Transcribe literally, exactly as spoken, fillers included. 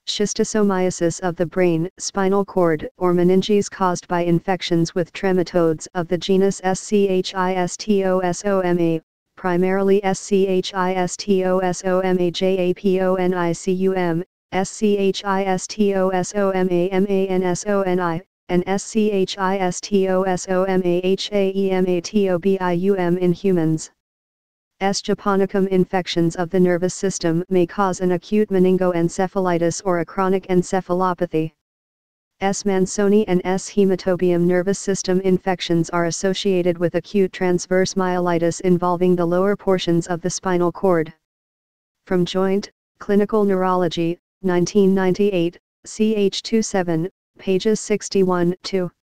Neuroschistosomiasis of the brain, spinal cord, or meninges caused by infections with trematodes of the genus Schistosoma, primarily Schistosoma-Japoniculum, Schistosoma-Mansoni, and Schistosoma-Haematobum in humans. S. japonicum infections of the nervous system may cause an acute meningoencephalitis or a chronic encephalopathy. S. Mansoni and S. Haematobium nervous system infections are associated with acute transverse myelitis involving the lower portions of the spinal cord. From Joint, Clinical Neurology, nineteen ninety-eight, C H twenty-seven, pages sixty-one to